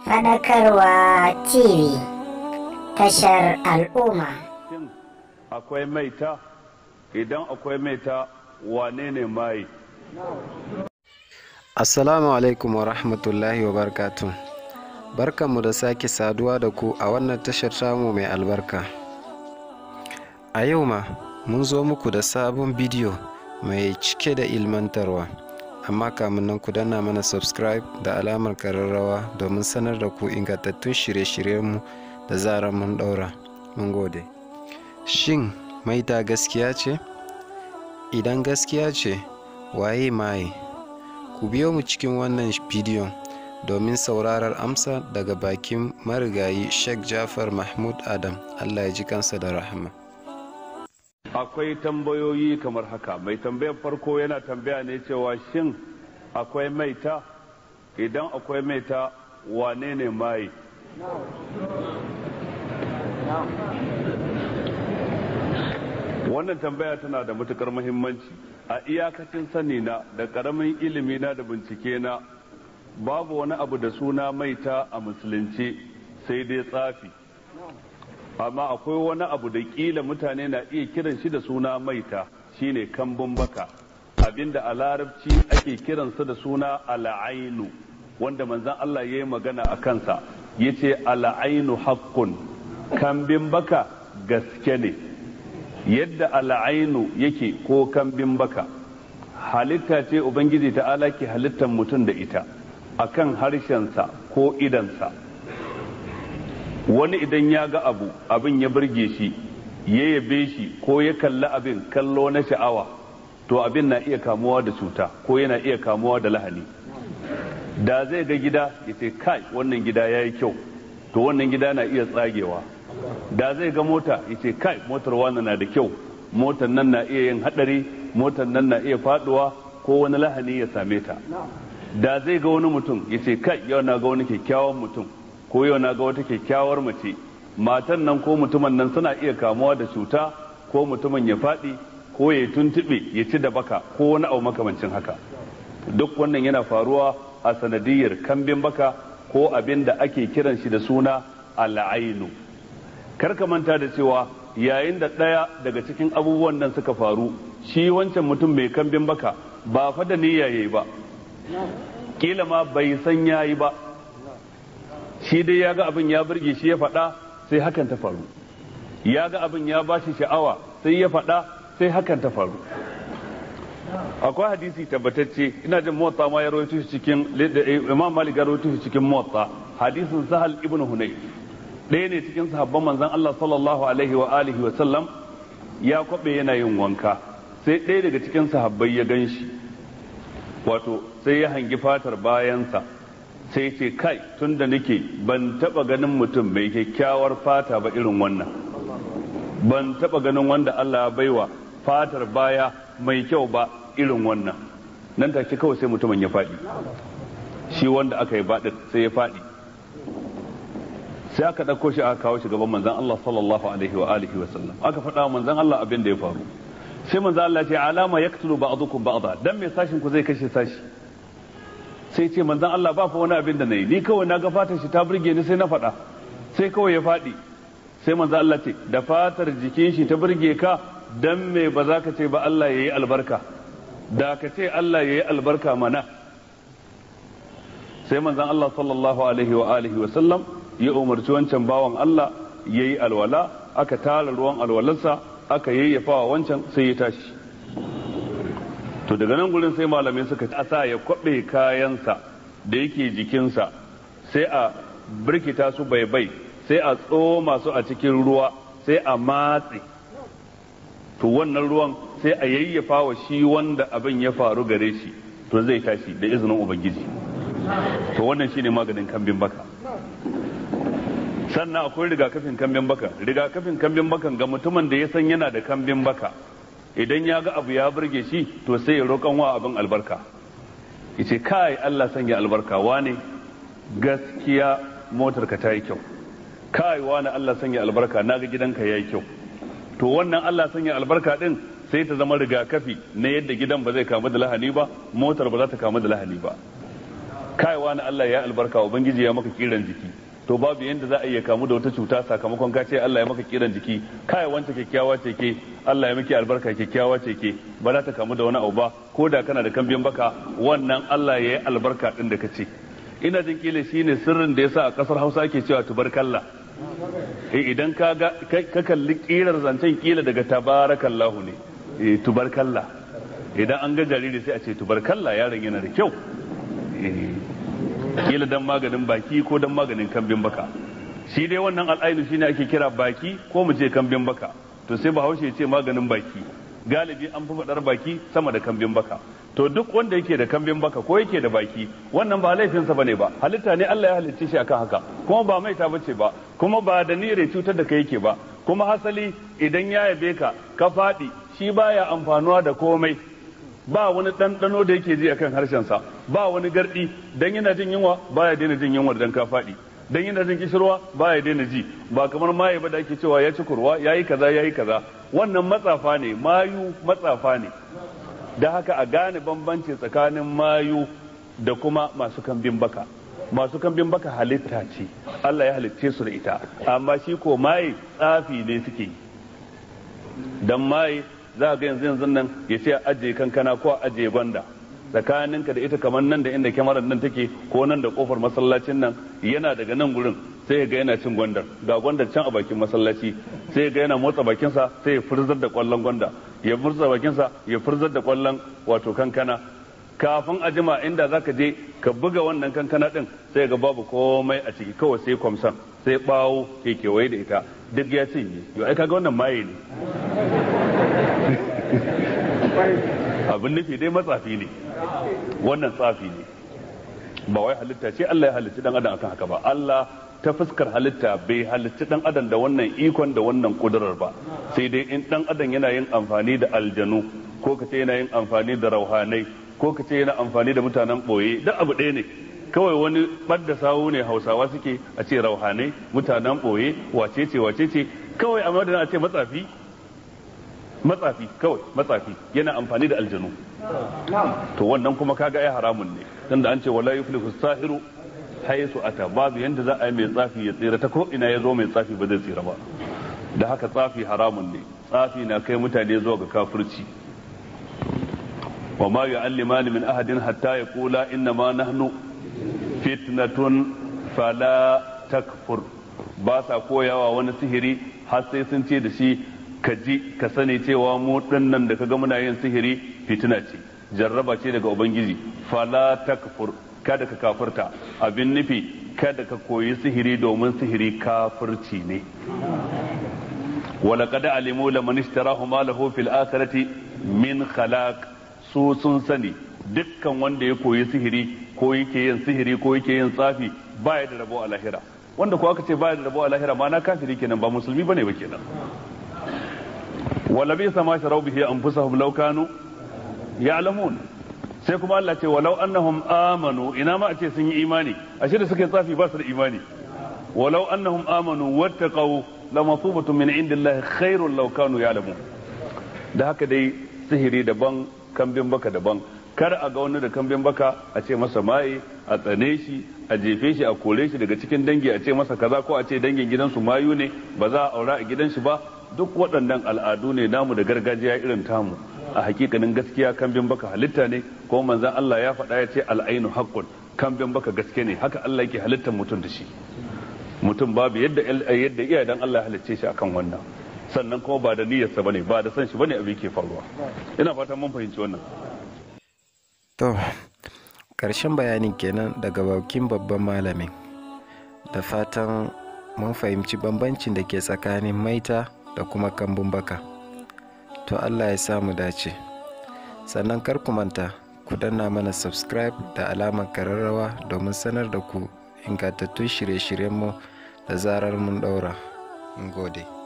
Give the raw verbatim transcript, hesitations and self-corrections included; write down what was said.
Faɗakarwa T V, tashar al'umma. Akwai maita, idan akwai maita wane ne mai? Assalamu alaikum wa rahmatullahi wa barakatuh. Barkanmu da sake saduwa da ku a wannan tashar tamu mai albarka. A yau ma mun zo muku da sabon bidiyo mai cike da ilmantarwa. Amma kamun nan ku danna mana subscribe da alamar kararrawa domin sanar da ku ingantattun shirye-shiryenmu da zarar mun daura. Mun gode. Shin maita gaskiya ce? Idan gaskiya ce, waye maye? Ku biyo mu cikin wannan bidiyon domin sauraron amsa daga bakin marigayi Sheikh Jafar Mahmud Adam, Allah ya ji kansa da rahama. Akwai tambayoyi kamar haka. Mai tambayar farko yana tambaya ne cewa shin akwai maita? Idan akwai maita wane ne mai? Wannan tambaya tana da matukar muhimmanci. A iyakacin sani na da karamin ilimi na da bincike na, babu wani abu da suna maita a musulunci sai dai tsafi. Amma akwai wani abu da kila mutane na iya kiran shi da suna maita, shine kambun baka, abinda a larabci ake kiransa da suna al'ainu, wanda manzon Allah ya yi magana a kansa, ya ce al'ainu haqqun, kambin baka gaske ne. Yadda al'ainu yake ko kambin baka halitta ce ubangiji ta'ala ke halittar mutum da ita akan harshensa ko idansa. Wani idan ya ga abu abin ya burge shi, ya yabe shi ko ya kalli abin kallo na sha'awa, to abin na iya kamuwa da cuta ko yana iya kamuwa da lahani. Da zai ga gida ya ce kai wannan gida ya yi kyau, to wannan gida na iya tsagewa. Da zai ga mota ya ce kai motar wannan na da kyau, motar nan na iya yin hadari, motar nan na iya faduwa ko wani lahani ya same ta. Da zai ga wani mutum ya ce kai yau na ga wani kyakkyawan mutum ko yau na ga wata kyakkyawar mace, matan nan ko mutumin nan suna iya kamuwa da cuta ko mutumin ya faɗi ko ya tuntube ya ci da baka ko wani abu makamancin haka. Duk wannan yana faruwa a sanadiyar kambin baka ko abin da ake kiran shi da suna al'ainu. Kar ka manta da cewa yayin da ɗaya daga cikin abubuwan nan suka faru, shi wancan mutum mai kambin baka ba fa da niyya yayi ba, kila ma bai san yayi ba, shi dai ya ga abin ya burge shi ya faɗa sai hakan ta faru, ya ga abin ya ba shi sha'awa sai ya faɗa sai hakan ta faru. Akwai hadisi tabbatacce, ina jin Muwatta ma ya rawaito shi cikin, Imam Malik ya rawaito shi cikin Muwatta, hadisin Sahal ibn Hunayf, ɗaya ne cikin sahabban manzon Allah sallallahu alaihi wa alihi wa sallam, ya kwabe yana yin wanka, sai ɗaya daga cikin sahabbai ya gan shi, wato sai ya hangi fatar bayansa, sai ce kai tun da nake ban taba ganin mutum mai kyakkyawar fata ba irin wannan, ban taba ganin wanda Allah ya baiwa fatar baya mai kyau ba irin wannan. Nan take kawai sai mutumin ya faɗi, shi wanda aka yi baɗin sai ya faɗi, sai aka ɗauko shi aka kawo shi gaban manzon Allah sallallahu alaihi wa alihi wa sallam, aka faɗa wa manzon Allah abin da ya faru. Sai manzon Allah ce alama yaktulu ba'dukum ba'da, dan me sashin ku zai kashe sashi? Sai ce manzon Allah ba fa wani abin da nayi, ni kawai na ga fatar shi ta burge ni sai na faɗa, sai kawai ya faɗi. Sai manzon Allah ce da fatar jikin shi ta burge ka, dan me ba za ka ce ba Allah yayi albarka? Da ka ce Allah yayi albarka mana. Sai manzon Allah sallallahu alaihi wa alihi wa sallam ya umarci wancan bawan Allah yayi alwala, aka tara ruwan alwalarsa aka yayyafa wa wancan sai ya tashi. To daga nan gurin sai malamai suka asa ya kwabe kayansa da yake jikinsa, sai a birkita su baibai, sai a tsoma su a cikin ruwa, sai a matse. To wannan ruwan sai a yayyafa wa shi wanda abin ya faru gare shi, to zai tashi da izinin Ubangiji. To wannan shine maganin kambin baka. Sannan akwai rigakafin kambin baka. Rigakafin kambin bakan ga mutumin da ya san yana da kambin baka, idan ya ga abu ya burge shi to sai ya roƙan wa abin albarka, yace kai Allah sanya albarka, wane gaskiya motar ka ta yi kyau, kai wane Allah sanya albarka, naga gidanka yayi kyau. To wannan Allah sanya albarka din sai ta zama rigakafi na yadda gidan ba zai kamu da lahani ba, motar ba za ta kamu da lahani ba. kai wani Allah ya albarka ubangiji ya maka kiran jiki, to babu yanda za a iya kamu da wata cuta sakamakon ka ce Allah ya maka kiran jiki, kai wanta kyakkyawa ce ke, Allah ya miki albarka kyakkyawa ce ke, ba za ta kamu da wani abu ba ko da kana da kambin baka, wannan Allah ya yi albarka din da kace. Ina jin kila shine sirrin da yasa a kasar Hausa ake cewa tubarkalla. Eh idan ka ga ka kalli kirar zancen kila daga tabarakallahu ne, eh tubarkalla. Idan an ga jariri sai a ce tubarkalla yaron yana da kyau. Eh kila dan maganin baki ko dan maganin kambin baka. Shi dai wannan al'ainu shine ake kira baki ko mu ce kambin baka. To sai Bahaushe ya ce maganin baki. Galibi an fi faɗar baki sama da kambin baka. To duk wanda yake da kambin baka ko yake da baki, wannan ba laifinsa bane ba, halitta ne Allah ya halicce shi akan haka, kuma ba maita bace ba, kuma ba da niyyar cutar da kai yake ba, kuma hasali idan ya yabe ka ka faɗi shi baya amfanuwa da komai, ba wani ɗanɗano da yake ji akan harshensa, ba wani gardi, dan yana jin yunwa baya daina jin yunwa dan ka faɗi, dan yana jin kishirwa baya daina ji, ba kamar maye ba da ake cewa ya ci kurwa yayi kaza yayi kaza, wannan matsafa ne, mayu matsafa ne. Da haka a gane bambanci tsakanin mayu da kuma masu kambin baka. Masu kambin baka halitta ce, Allah ya halitce su da ita, amma shi ko maye tsafi ne suke yi. Dan maye za ga yanzu yanzu nan ya ce ajiye kankana ko ajiye gwanda, tsakaninka da ita kamar nan da inda kyamarar nan take ko nan da kofar masallacin nan, yana daga nan gurin sai ga yana cin gwandar, ga gwandar can a bakin masallaci, sai ga yana motsa bakinsa sai ya furzar da kwallon gwanda, ya furza bakinsa ya furzar da kwallon wato kankana. Kafin a jima inda zaka je ka buga wannan kankana din sai ga babu komai a ciki, kawai sai kwamsan sai bawo ke kewaye da ita duk ya cinye. Yau ai kaga wannan maye ne. Abin nufi dai matsafi ne, wannan tsafi ne, ba wai halitta ce Allah ya halitta dan adam akan haka ba. Allah ta fuskar halitta bai halitta dan adam da wannan ikon da wannan kudurar ba, sai dai in dan adam yana yin amfani da aljanu ko kace yana yin amfani da rauhanai ko kace yana amfani da mutanen boye, duk abu ɗaya ne. Kawai wani ɓadda sawu ne Hausawa suke a ce rauhanai, mutanen boye, wacece wacece, kawai a madadin a ce matsafi matsafi kawai matsafi yana amfani da aljanu. To wannan kuma kaga ai haramun ne, tunda an ce wala yuflihu sahiru haisu ata, babu yanda za a yi mai tsafi ya tsira ta ko ina ya zo mai tsafi ba zai tsira ba. Da haka tsafi haramun ne, tsafi na kai mutane zuwa ga kafirci. wa ma yu'allimani min ahadin hatta yaqula inna ma nahnu fitnatun fala takfur, ba sa koyawa wani sihiri har sai sun ce da shi ka ji ka sani cewa mu dinnan da kaga muna yin sihiri fitina ce, jarraba ce daga ubangiji, fala takfur, kada ka kafirta. Abin nufi kada ka koyi sihiri domin sihiri kafirci ne. walaqad alimu laman ishtarahu ma lahu fil akhirati min khalaq, su sun sani dukkan wanda ya koyi sihiri ko yake yin sihiri ko yake yin tsafi baya da rabo a lahira. Wanda ko aka ce baya da rabo a lahira ma na kafiri kenan, ba musulmi bane ba kenan. wala bi sama sharau bihi anfusahum law kanu ya'lamun, sai kuma Allah ce walau annahum amanu, ina ma a ce sun yi imani, ashe da suka yi tsafi ba su da imani. walau annahum amanu wattaqau lamasubatun min indillahi khairul law kanu ya'lamun. Da haka dai sihiri daban, kambin baka daban. Kar a ga wani da kambin baka a ce masa maye, a tsane shi, a jefe shi, a kore shi daga cikin dangi, a ce masa kaza, ko a ce dangin gidansu mayu ne ba za a aura a gidan shi ba. Duk waɗannan al'adu ne namu da gargajiya irin tamu. A hakikanin gaskiya kambin baka halitta ne, ko manzon Allah ya faɗa ya ce al'ainu haqqun, kambin baka gaske ne, haka Allah yake halittar mutum da shi. Mutum babu yadda yadda iya dan Allah ya halicce shi akan wannan, sannan kuma ba da niyyarsa bane, ba da san shi bane abin ke faruwa. Ina fatan mun fahimci wannan. To, ƙarshen bayanin kenan daga bakin babban malamin. Da fatan mun fahimci bambancin da ke tsakanin maita da kuma kambun baka. To Allah ya samu dace. Sannan kar ku manta ku danna mana subscribe da alamar kararrawa domin sanar da ku ingantattun shirye-shiryenmu da zarar mun ɗaura. Mun gode.